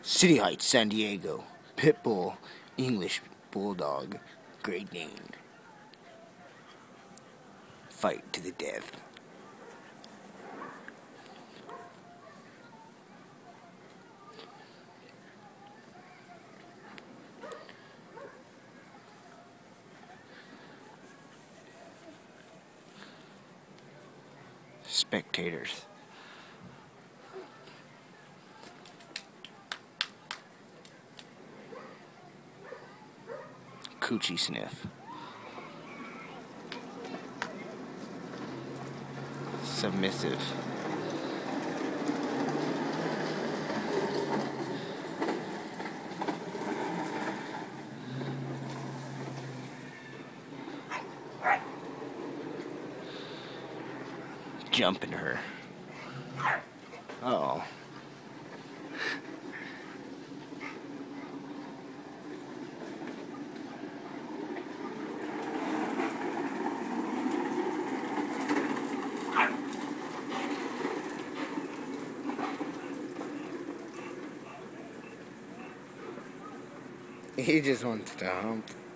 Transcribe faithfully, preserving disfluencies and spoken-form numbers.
City Heights, San Diego. Pitbull, English Bulldog, Great Dane. Fight to the death. Spectators. Coochie sniff. Submissive. Jumping her. Uh oh. He just wants to hump.